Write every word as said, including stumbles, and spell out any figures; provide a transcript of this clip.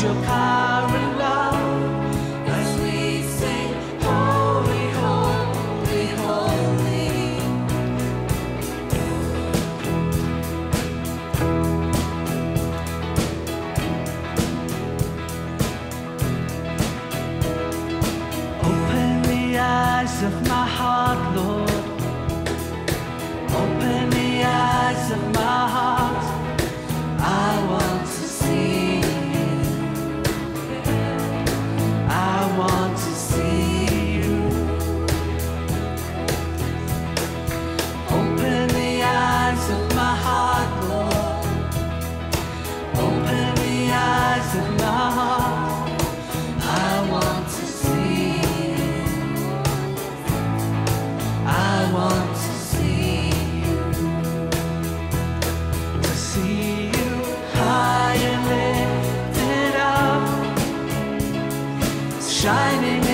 your power and love as we sing, holy, holy, holy. Open the eyes of my heart, Lord. Open the eyes of my heart. I want to see you. I want to see you. Open the eyes of my heart, Lord. Open the eyes of my heart. I want to see you. I want to see you. To see you high and lifted up, shining